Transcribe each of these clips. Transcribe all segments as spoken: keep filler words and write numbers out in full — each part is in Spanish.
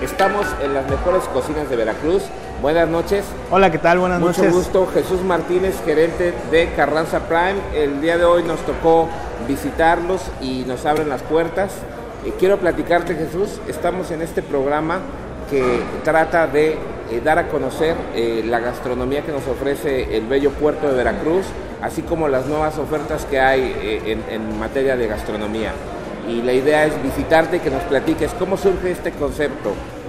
Estamos en las mejores cocinas de Veracruz. Buenas noches. Hola, ¿qué tal? Buenas Mucho noches. Mucho gusto. Jesús Martínez, gerente de Carranza Prime. El día de hoy nos tocó visitarlos y nos abren las puertas. Eh, quiero platicarte, Jesús, estamos en este programa que trata de eh, dar a conocer eh, la gastronomía que nos ofrece el bello puerto de Veracruz, así como las nuevas ofertas que hay eh, en, en materia de gastronomía. Y la idea es visitarte y que nos platiques cómo surge este concepto.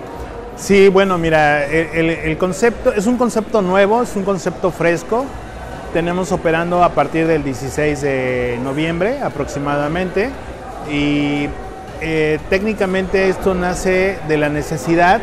Sí, bueno, mira, el, el, el concepto es un concepto nuevo, es un concepto fresco. Tenemos operando a partir del dieciséis de noviembre aproximadamente y eh, técnicamente esto nace de la necesidad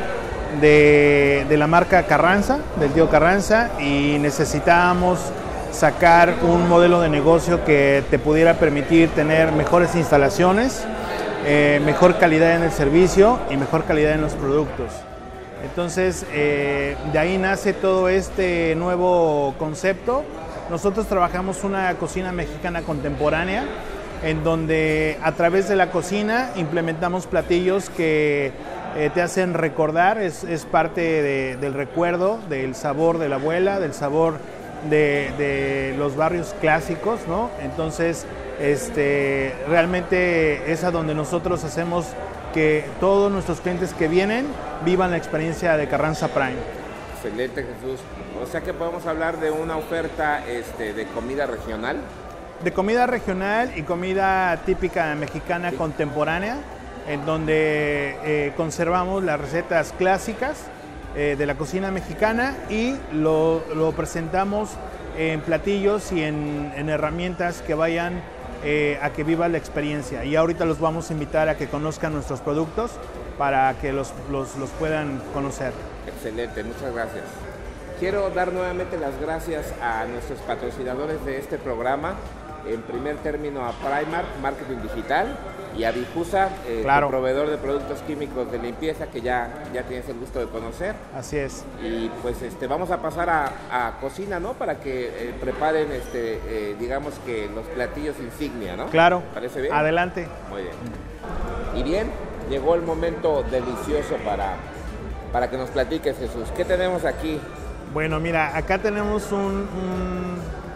de, de la marca Carranza, del tío Carranza, y necesitábamos sacar un modelo de negocio que te pudiera permitir tener mejores instalaciones, eh, mejor calidad en el servicio y mejor calidad en los productos. Entonces, eh, de ahí nace todo este nuevo concepto. Nosotros trabajamos una cocina mexicana contemporánea, en donde a través de la cocina implementamos platillos que eh, te hacen recordar, es, es parte de, del recuerdo, del sabor de la abuela, del sabor de, de los barrios clásicos, ¿no? Entonces, este, realmente es a donde nosotros hacemos que todos nuestros clientes que vienen vivan la experiencia de Carranza Prime. Excelente, Jesús. O sea que podemos hablar de una oferta este, de comida regional. De comida regional y comida típica mexicana sí. contemporánea, en donde eh, conservamos las recetas clásicas eh, de la cocina mexicana y lo, lo presentamos en platillos y en, en herramientas que vayan Eh, a que viva la experiencia. Y ahorita los vamos a invitar a que conozcan nuestros productos para que los, los, los puedan conocer. Excelente, muchas gracias. Quiero dar nuevamente las gracias a nuestros patrocinadores de este programa. En primer término a Primark, Marketing Digital, y a Vijusa, eh, claro. proveedor de productos químicos de limpieza que ya, ya tienes el gusto de conocer. Así es. Y pues este, vamos a pasar a, a cocina, ¿no? Para que eh, preparen, este, eh, digamos que los platillos insignia, ¿no? Claro. ¿Parece bien? Adelante. Muy bien. Y bien, llegó el momento delicioso para, para que nos platiques, Jesús. ¿Qué tenemos aquí? Bueno, mira, acá tenemos un, un,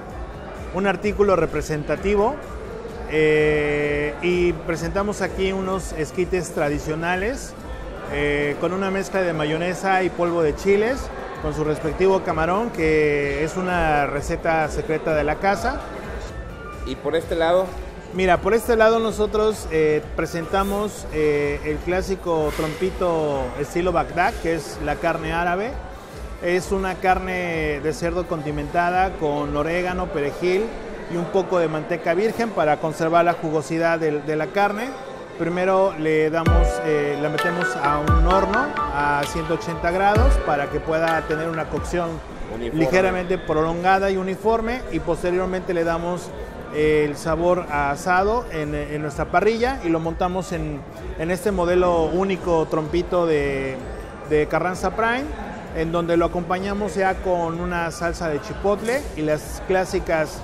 un artículo representativo. Eh, y presentamos aquí unos esquites tradicionales eh, con una mezcla de mayonesa y polvo de chiles con su respectivo camarón, que es una receta secreta de la casa. ¿Y por este lado? Mira, por este lado nosotros eh, presentamos eh, el clásico trompito estilo Bagdad, que es la carne árabe. Es una carne de cerdo condimentada con orégano, perejil y un poco de manteca virgen para conservar la jugosidad de, de la carne. Primero le damos, eh, la metemos a un horno a ciento ochenta grados para que pueda tener una cocción uniforme, ligeramente prolongada y uniforme, y posteriormente le damos eh, el sabor a asado en, en nuestra parrilla y lo montamos en, en este modelo único trompito de, de Carranza Prime, en donde lo acompañamos ya con una salsa de chipotle y las clásicas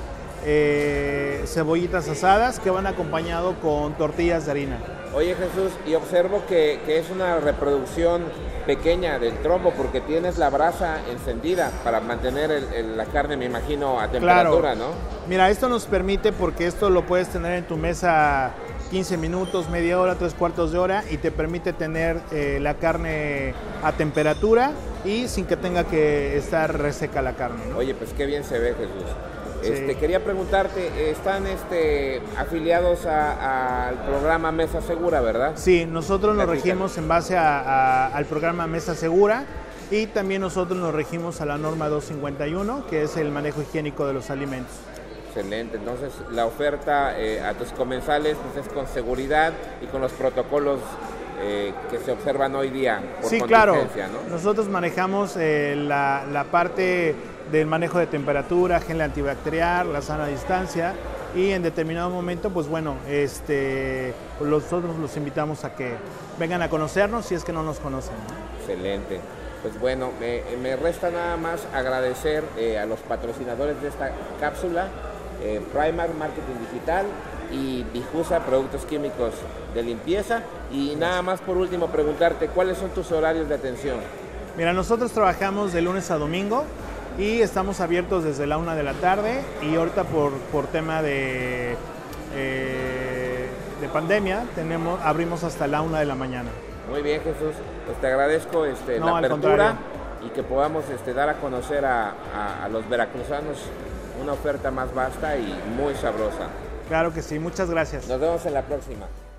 Eh, cebollitas asadas que van acompañado con tortillas de harina. Oye, Jesús, y observo que, que es una reproducción pequeña del trompo porque tienes la brasa encendida para mantener el, el, la carne, me imagino, a temperatura, claro. ¿no? Mira, esto nos permite, porque esto lo puedes tener en tu mesa quince minutos, media hora, tres cuartos de hora, y te permite tener eh, la carne a temperatura y sin que tenga que estar reseca la carne, ¿no? Oye, pues qué bien se ve, Jesús. Este, sí. Quería preguntarte, ¿están este, afiliados a, a, al programa Mesa Segura, verdad? Sí, nosotros nos regimos en base a, a, al programa Mesa Segura, y también nosotros nos regimos a la norma doscientos cincuenta y uno, que es el manejo higiénico de los alimentos. Excelente, entonces la oferta eh, a tus comensales pues, es con seguridad y con los protocolos eh, que se observan hoy día por sí, claro. ¿no? Nosotros manejamos eh, la, la parte del manejo de temperatura, gel antibacterial, la sana distancia, y en determinado momento, pues bueno, este, nosotros los invitamos a que vengan a conocernos si es que no nos conocen, ¿no? Excelente. Pues bueno, me, me resta nada más agradecer eh, a los patrocinadores de esta cápsula, eh, Primark, Marketing Digital, y Bijusa, productos químicos de limpieza. Y nada más por último preguntarte, ¿cuáles son tus horarios de atención? Mira, nosotros trabajamos de lunes a domingo y estamos abiertos desde la una de la tarde, y ahorita por, por tema de, eh, de pandemia tenemos, abrimos hasta la una de la mañana. Muy bien, Jesús, pues te agradezco este, No, la al apertura contrario. y que podamos este, dar a conocer a, a, a los veracruzanos una oferta más vasta y muy sabrosa. Claro que sí, muchas gracias. Nos vemos en la próxima.